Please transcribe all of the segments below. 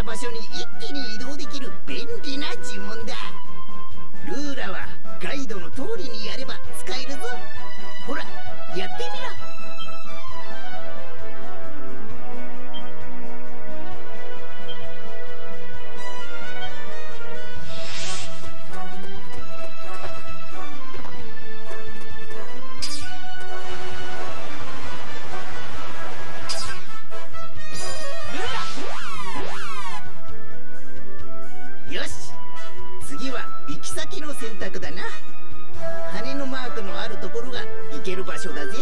場所に一気に移動できる便利な呪文だ。ルーラはガイドの通りにやれば使えるぞ。ほらやってみろ。よし、次は行き先の選択だな。羽のマークのあるところが行ける場所だぜ。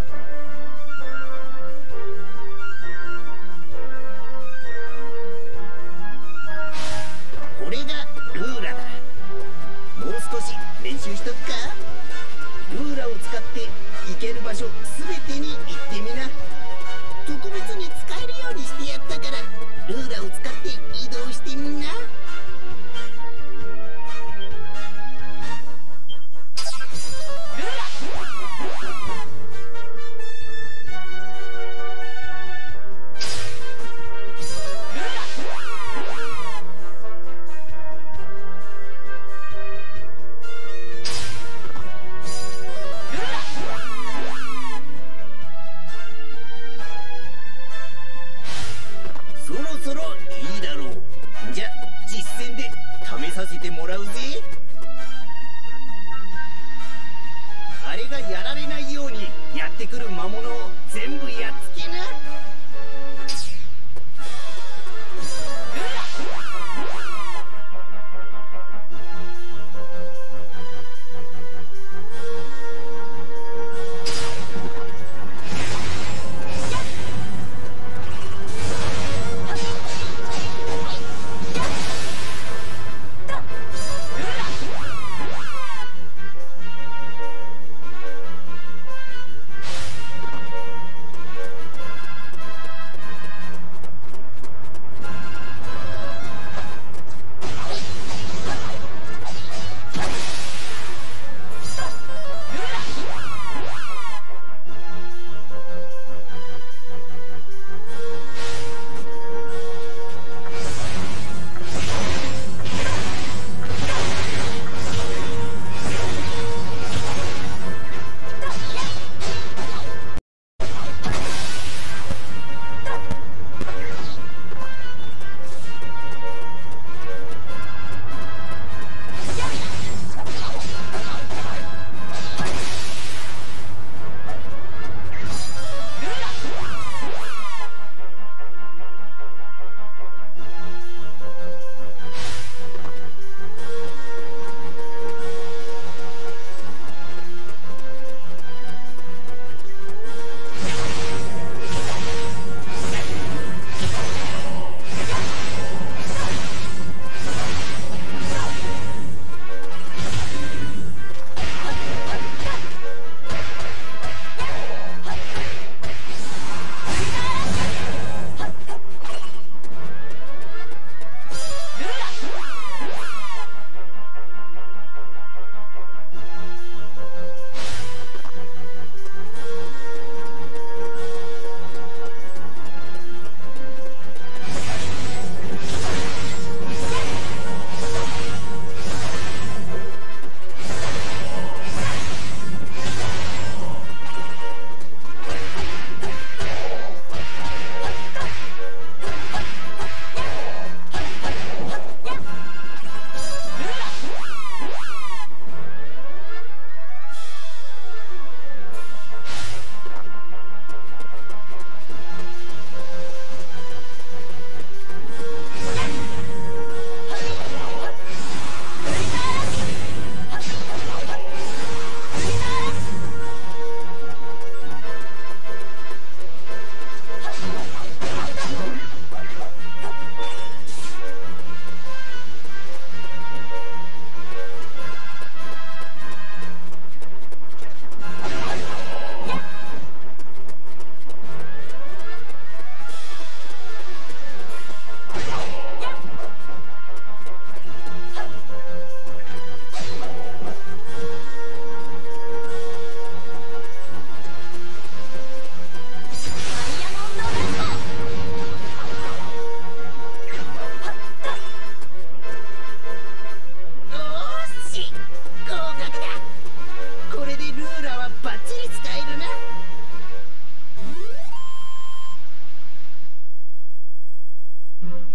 これがルーラだ。もう少し練習しとくか。ルーラを使って行ける場所すべてに行ってみな。特別に使えるようにしてやったから、ルーラを使って移動してみんな。そろそろいいだろう。じゃ実践で試させてもらうぜ。あれがやられないようにやってくる魔物を全部やっつけな。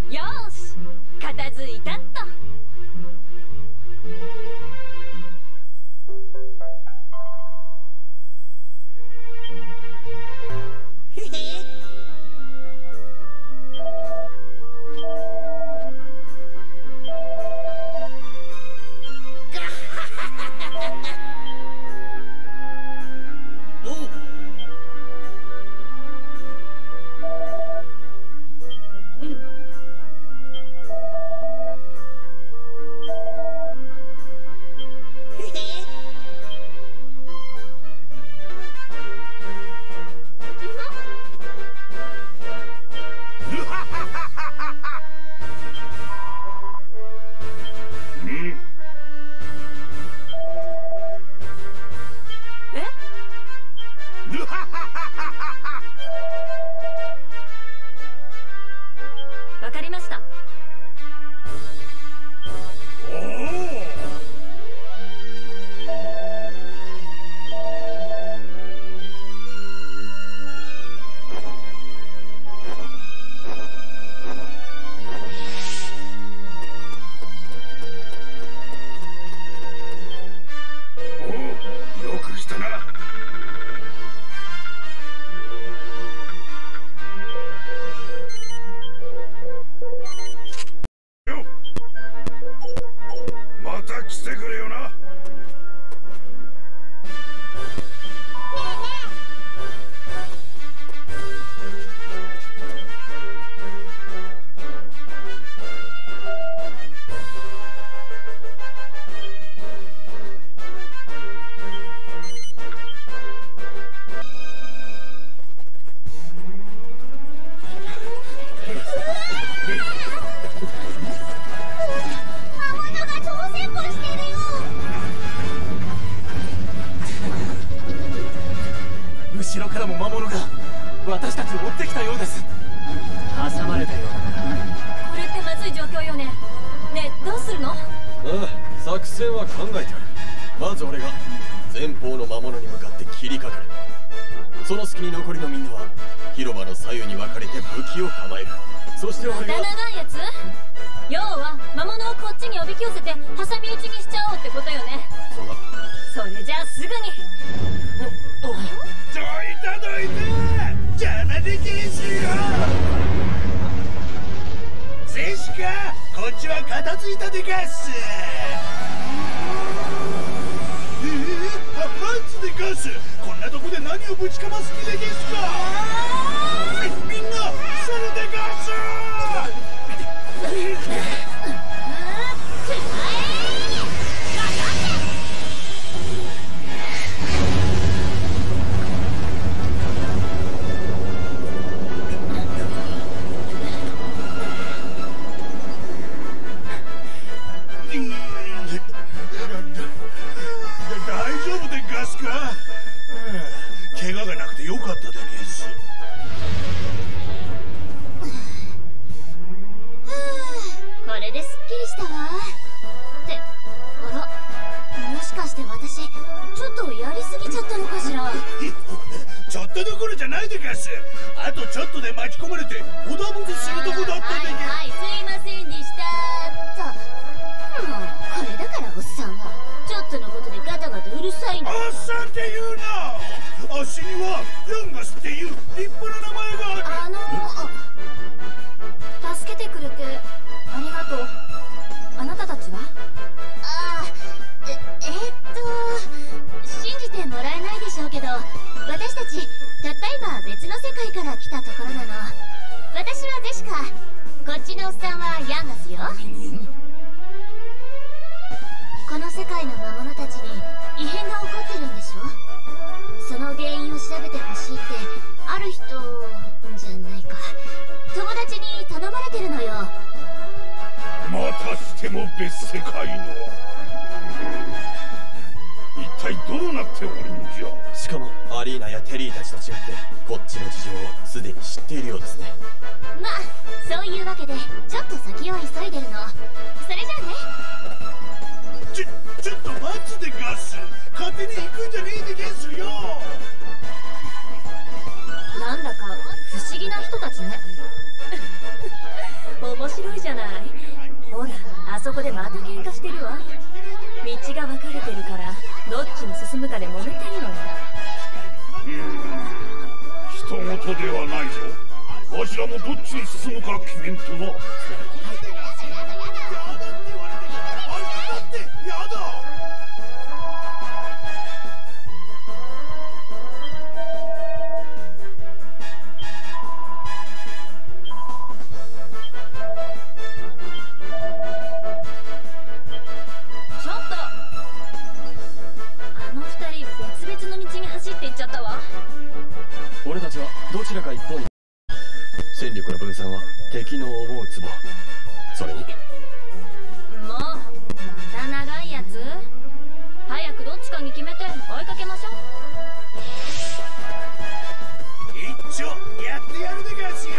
よーし、片付いたっと。わかりました。 よくしたな。また来てくれよな。 後ろからも魔物が私たちを追ってきたようです。挟まれたようだな。 これってまずい状況よね。ねえ、どうするの？ ああ、作戦は考えてある。まず俺が前方の魔物に向かって切りかかる。その隙に残りのみんなは広場の左右に分かれて武器を構える。そして俺がまた長いやつ？要は魔物をこっちにおびき寄せて挟み撃ちにしちゃおうってことよね。 そうだ。 それじゃあすぐに。 どいたどいた、邪魔でけんすよ。戦士か、こっちは片付いたでかっす。マンツでかっす。こんなとこで何をぶちかます気でげすか。みんなそれでかっす。大丈夫でガスか。怪我がなくてよかったでげす。 これですっきりしたわ。ってあら、もしかして私ちょっとやりすぎちゃったのかしら。 ちょっとどころじゃないでガス。あとちょっとで巻き込まれておだぶつするとこだったでげ。 はい、すいませんでしたと。もうこれだからおっさんはちょっとのことでガタガタうるさいの。 おっさんって言うな。あっしにはヤンガスっていう立派な名前がある。 助けてくれてありがとう。あなたたちは？信じてもらえないでしょうけど、私たちたった今別の世界から来たところなの。私はジェシカ、こっちのおっさんはヤンガスよ。この世界の魔物たちに異変が起こってるんでしょ。その原因を調べてほしいってある人じゃないか、友達に頼まれてるのよ。 またしても別世界の。一体どうなっておるんじゃ。 しかもアリーナやテリーたちと違ってこっちの事情をすでに知っているようですね。 まあそういうわけでちょっと先を急いでるの。それじゃあね。 ちょっと待つでガス。勝手に行くんじゃねえでげんすよ。 なんだか不思議な人たちね。面白そこでまた喧嘩してるわ。道が分かれてるからどっちに進むかで揉めてるのよ。 人事ではないぞ。わしらもどっちに進むか決めんとな。 俺たちはどちらか一方に。戦力の分散は敵の思うツボ。それにもうまた長いやつ。早くどっちかに決めて追いかけましょう。 一丁やってやるでガシよ。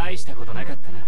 大したことなかったな。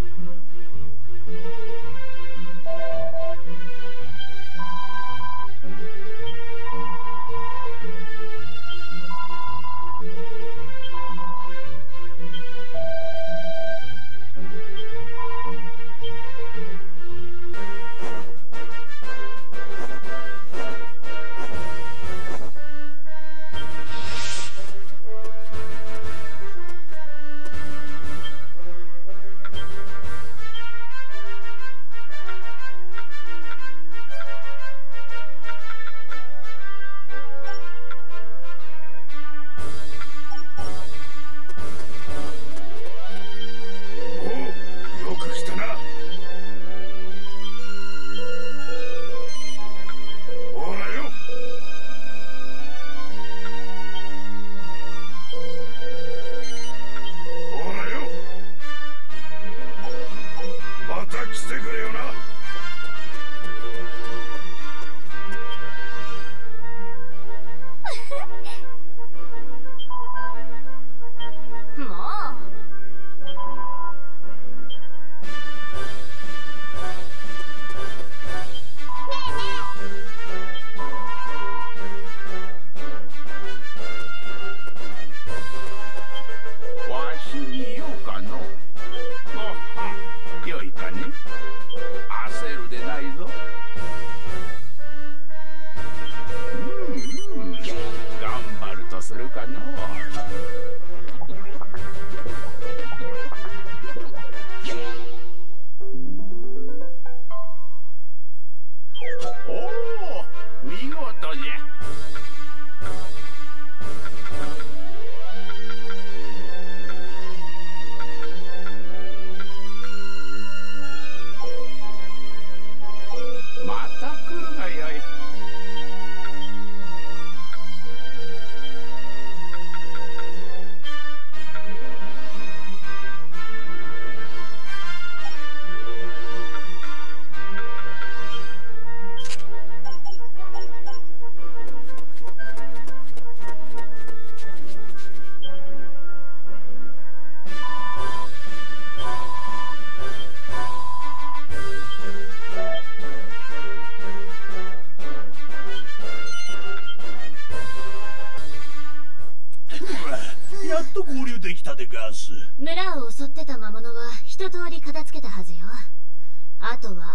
村を襲ってた魔物は一通り片付けたはずよ。あとは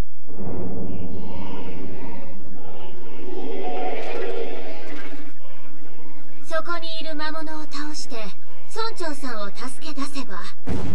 そこにいる魔物を倒して村長さんを助け出せば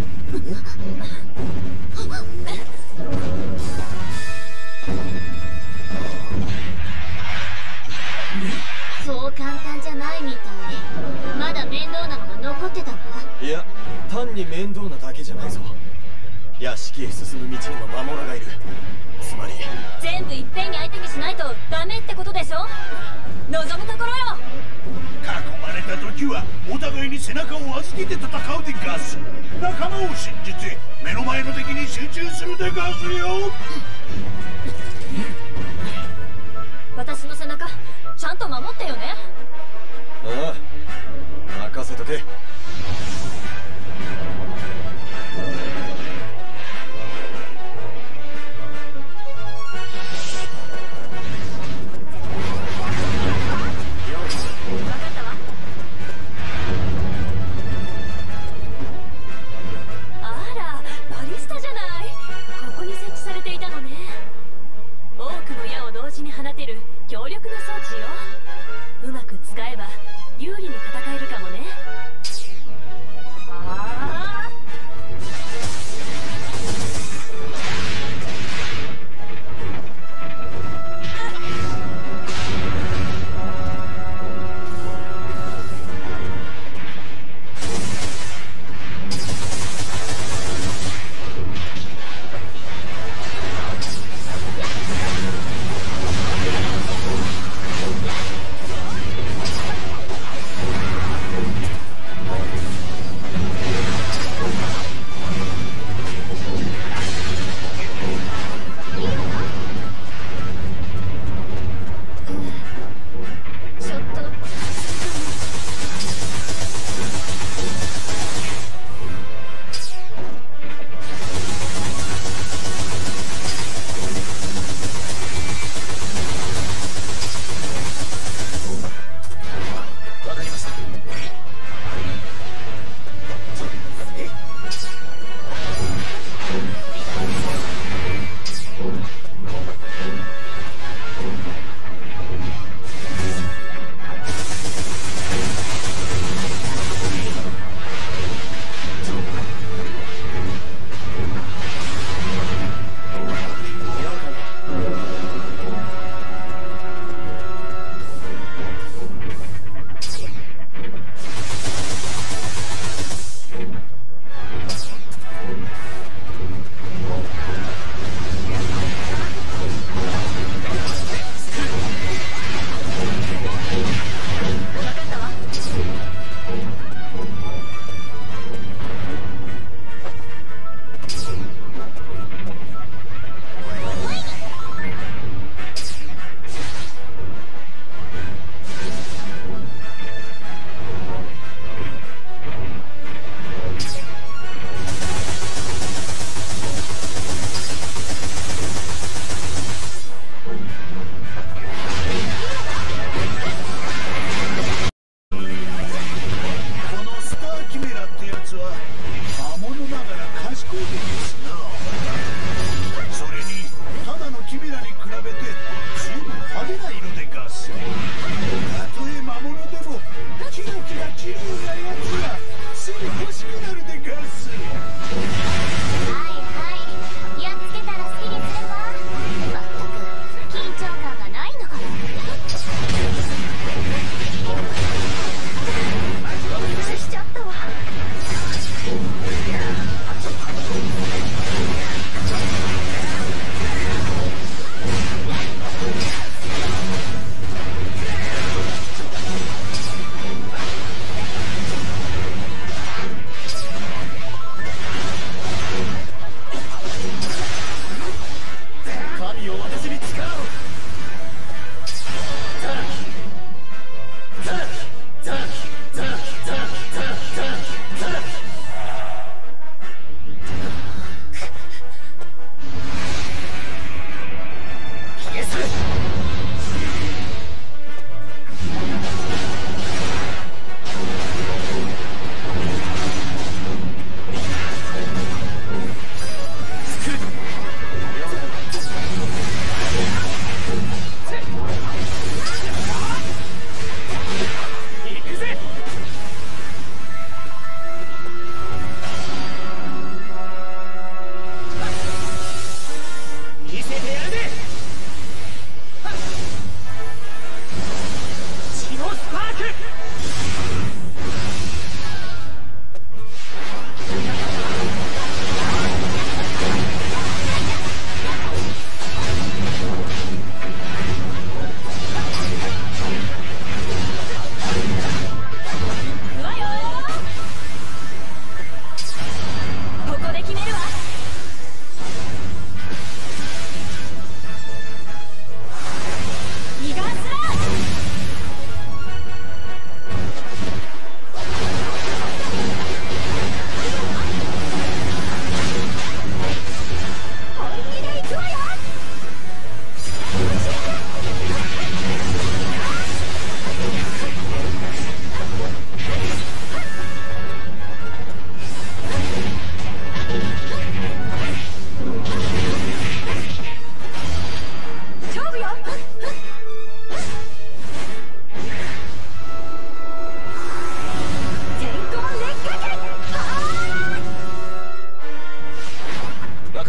そう簡単じゃないみたい。まだ面倒なのが残ってたわ。 いや、単に面倒なだけじゃないぞ。屋敷へ進む道にも魔物がいる。つまり全部いっぺんに相手にしないとダメってことでしょ。望むところよ。 囲まれた時はお互いに背中を預けて戦うでガス。仲間を信じて目の前の敵に集中するでガスよ。 私の背中ちゃんと守ってよね。 ああ、任せとけ。 放てる強力な装置よ。うまく使えば有利に戦えるかもね。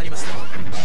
かりました。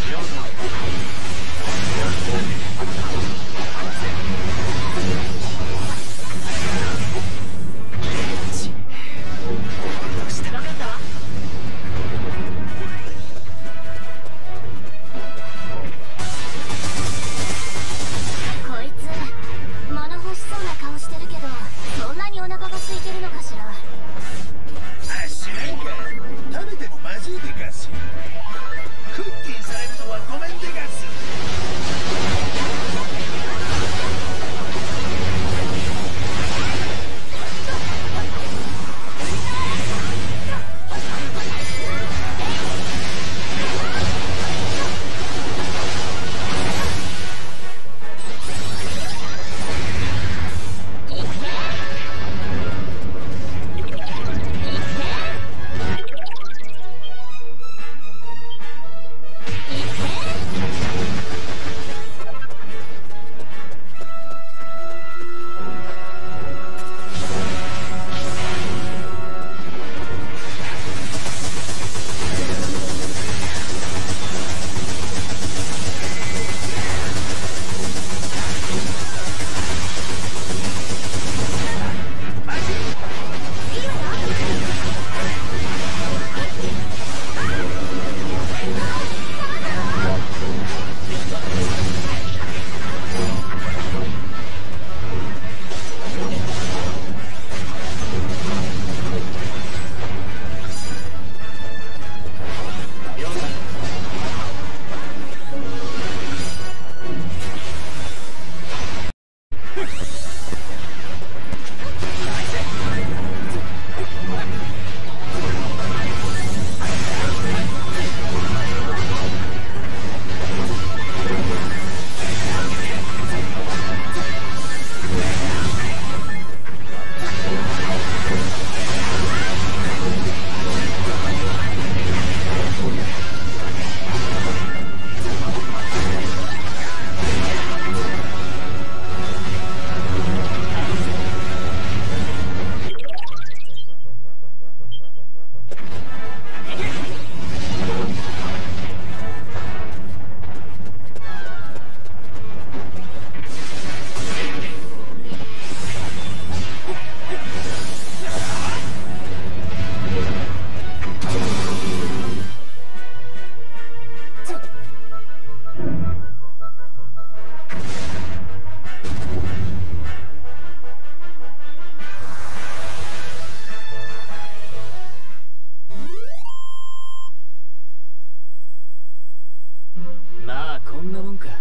まあこんなもんか。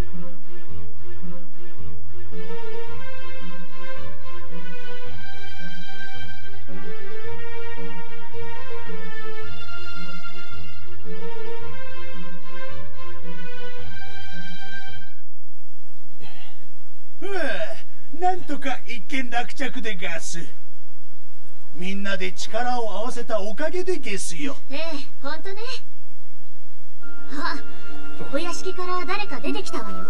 なんとか一件落着でガス。みんなで力を合わせたおかげでゲスよ。 ええ、ほんとね。あ、お屋敷から誰か出てきたわよ。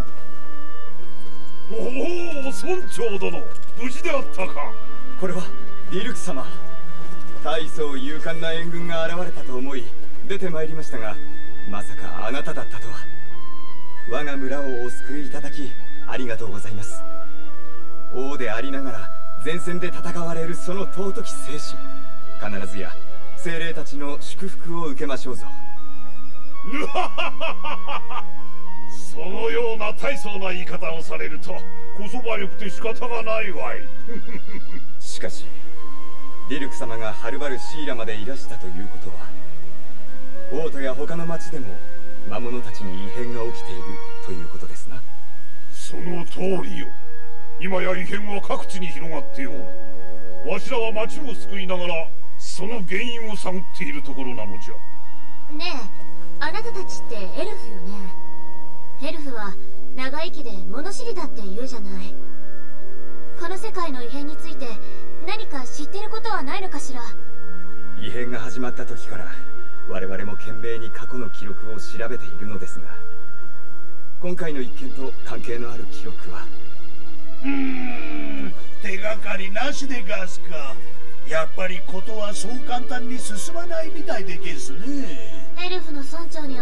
おお、村長殿、無事であったか。 これはディルク様。大層勇敢な援軍が現れたと思い出てまいりましたが、まさかあなただったとは。我が村をお救いいただきありがとうございます。王でありながら前線で戦われるその尊き精神、必ずや精霊たちの祝福を受けましょうぞ。 そのような大層な言い方をされるとこそばよくて仕方がないわい。 しかしディルク様がはるばるシーラまでいらしたということは、王都や他の町でも魔物たちに異変が起きているということですな。 その通りよ。今や異変は各地に広がっておる。わしらは町を救いながらその原因を探っているところなのじゃ。 ねえ、あなたたちってエルフよね。エルフは長生きで物知りだって言うじゃない。この世界の異変について何か知ってることはないのかしら。 異変が始まった時から我々も懸命に過去の記録を調べているのですが、今回の一件と関係のある記録は手がかりなしでガスか。やっぱりことはそう簡単に進まないみたいでゲスね。 エルフの村長に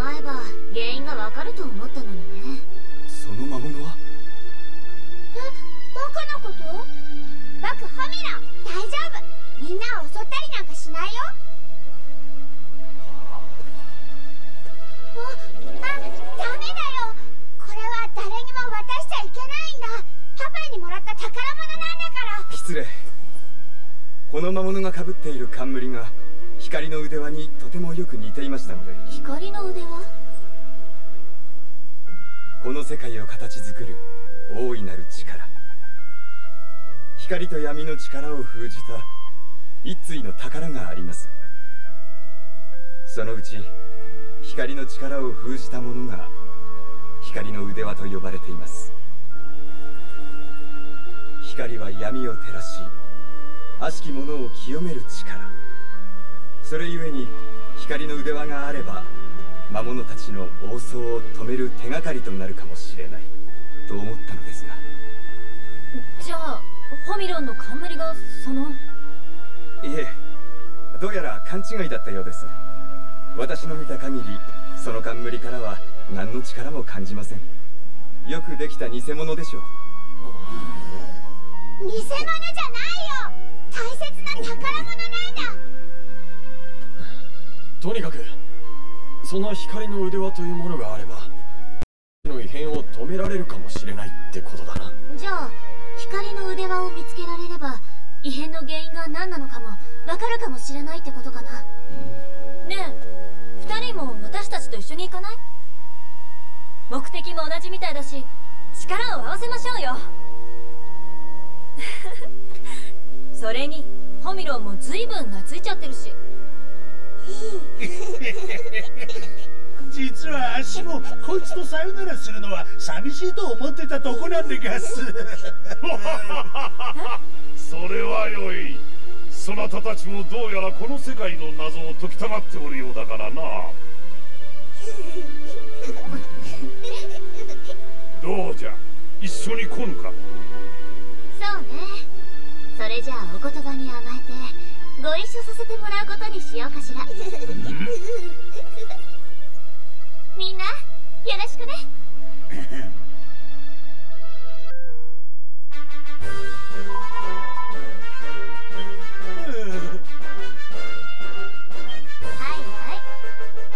失礼。この魔物がかぶっている冠が光の腕輪にとてもよく似ていましたので。 光の腕輪？ この世界を形作る大いなる力、光と闇の力を封じた一対の宝があります。そのうち光の力を封じたものが光の腕輪と呼ばれています。光は闇を照らし、悪しきものを清める力。それゆえに光の腕輪があれば魔物たちの暴走を止める手がかりとなるかもしれないと思ったのですが。 じゃあファミロンの冠がその… いえ、どうやら勘違いだったようです。私の見た限りその冠からは何の力も感じません。よくできた偽物でしょう。 偽物じゃないよ、大切な宝物なんだ。 とにかくその光の腕輪というものがあればの異変を止められるかもしれないってことだな。 じゃあ光の腕輪を見つけられれば異変の原因が何なのかもわかるかもしれないってことかな。 ねえ、2人も私たちと一緒に行かない？目的も同じみたいだし力を合わせましょうよ。それにファミロンも随分懐いちゃってるし。 実は足もこいつとさよならするのは寂しいと思ってたとこなんでガス。 それはよい。そなたたちもどうやらこの世界の謎を解きたがっておるようだからな。どうじゃ、一緒に来ぬか。 そうね。それじゃあお言葉に甘えてご一緒させてもらうことにしようかしら。みんなよろしくね。はいはい、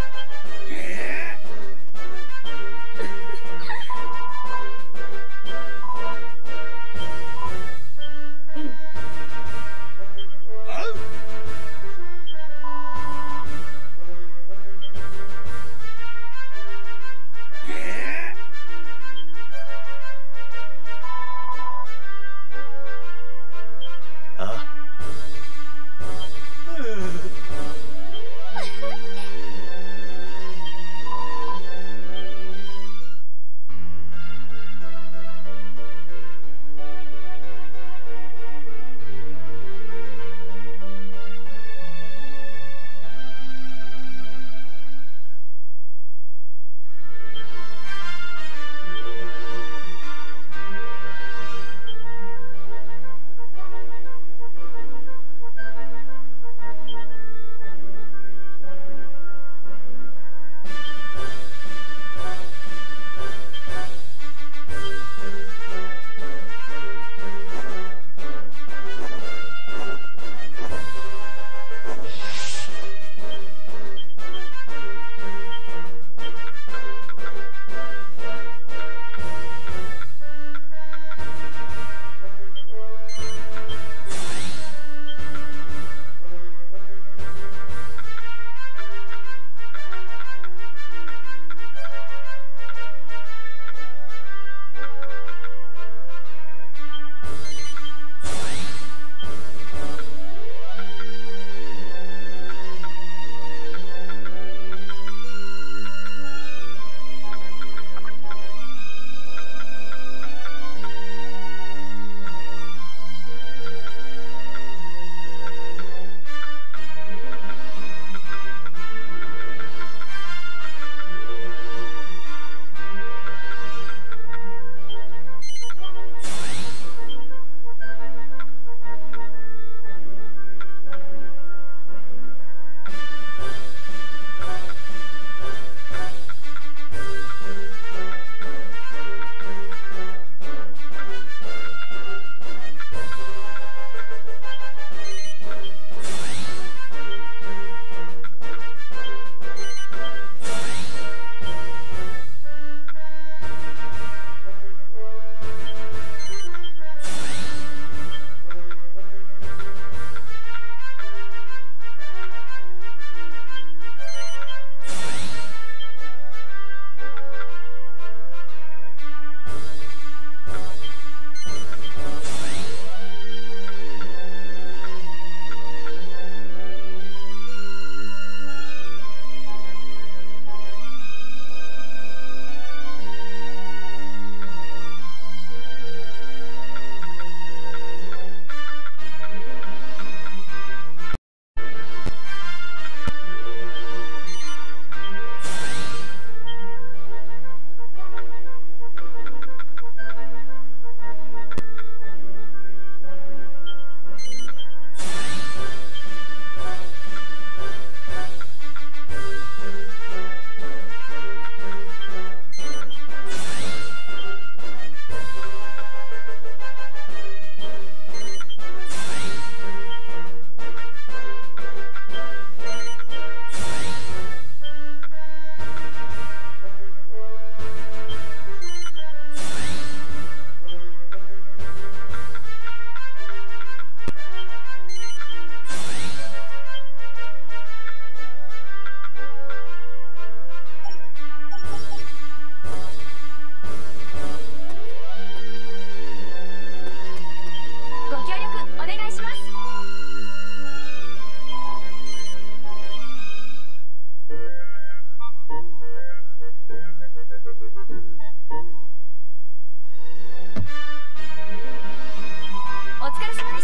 お疲れ様でした。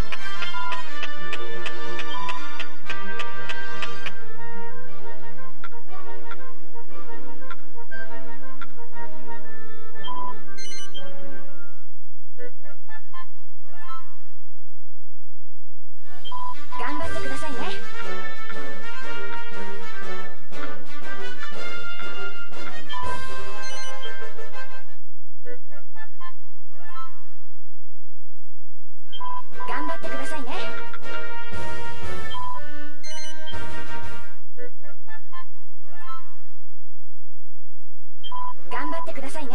頑張ってくださいね。頑張ってくださいね。頑張ってくださいね。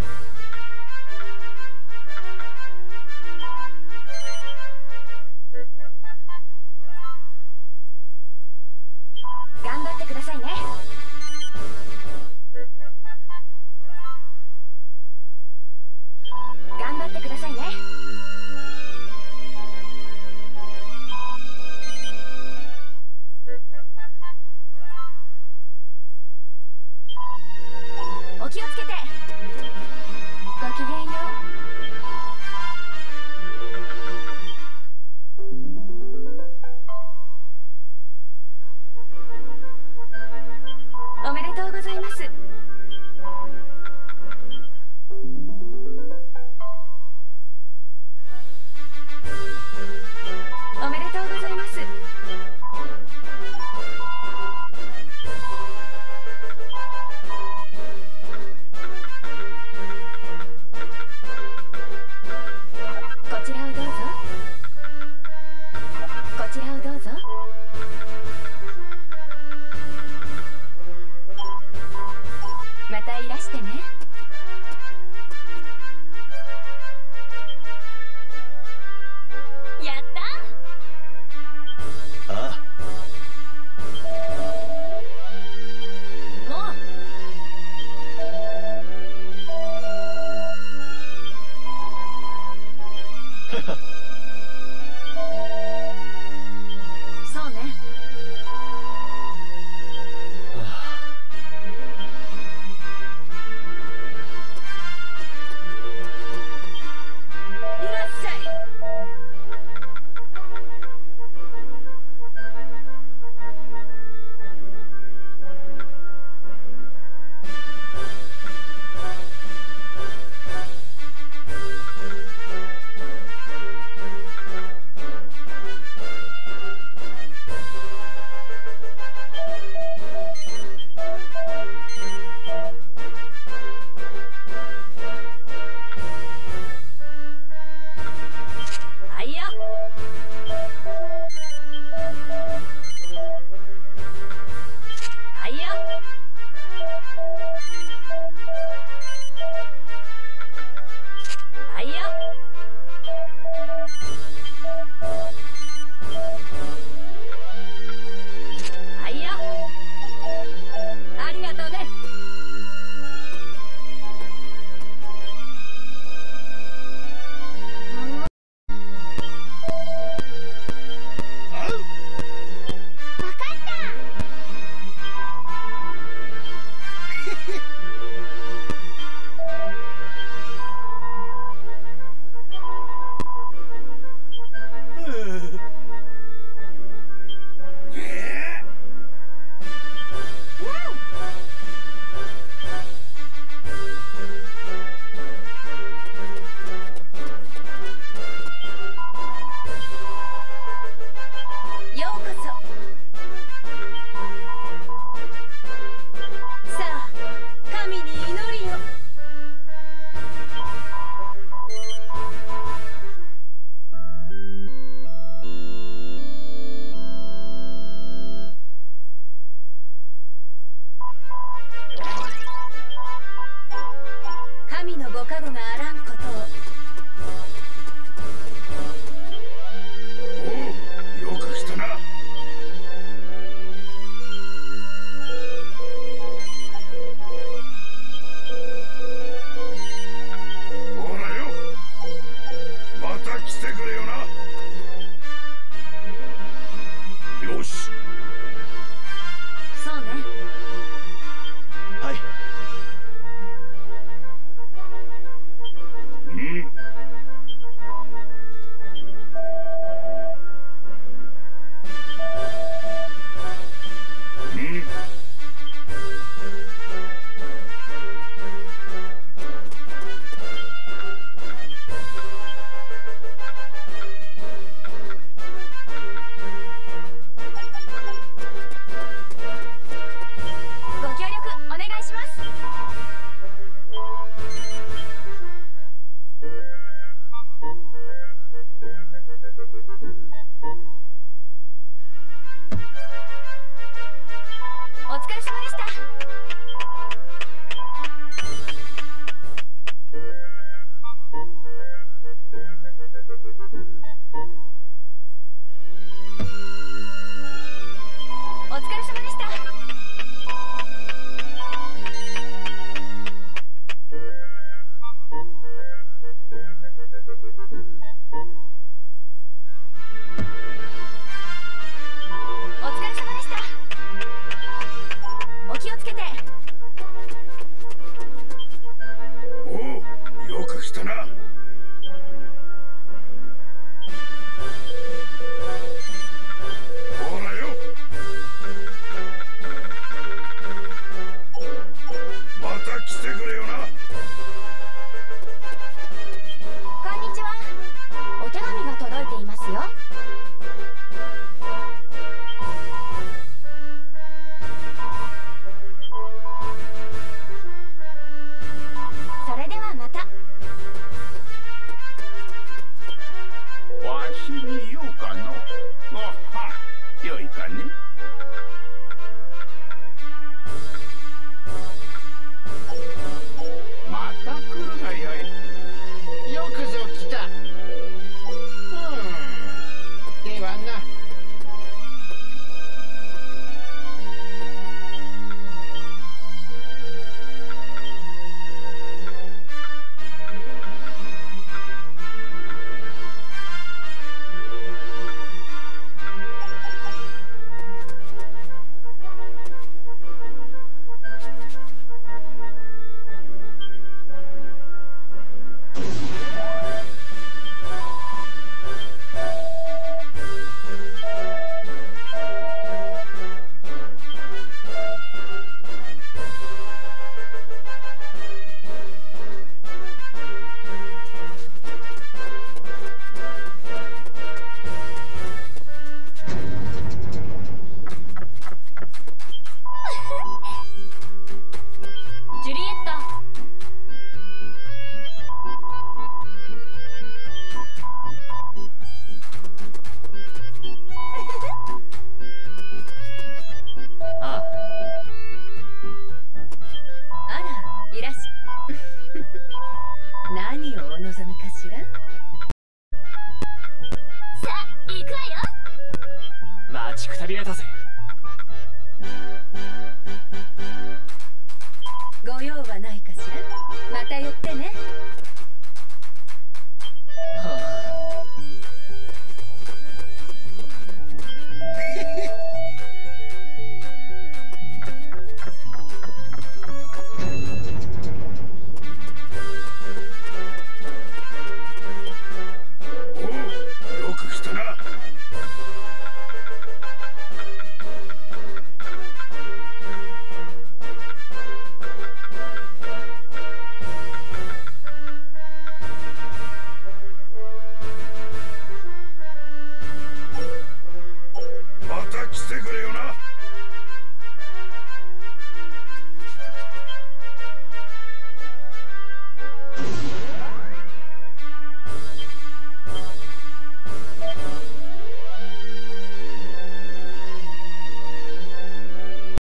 頑張ってくださいね。頑張ってくださいね。お気をつけて。ごきげんよう。おめでとうございます。おめでとうございます。こちらをどうぞ。こちらをどうぞ。またいらしてね。やったー。 ああ。 もうそうね。いらっしゃい。はいよ。はいよ。はいよ。はいよ。ありがとうね。ようこそ。さあ、神に祈りを。神のご加護があらんことを。 おお、よく来たな。ほらよ、また来てくれよな。よし。 そうね。 はい。 お疲れ様でした。お疲れ様でした。お疲れ様でした。お気をつけて。 おお、よく来たな。ほらよ、また来てくれよな。 こんにちは。お手紙が届いていますよ。それではまた。 わしに言おうかの。おは、よいかね。また来るがよい。よくぞ来た。ではな。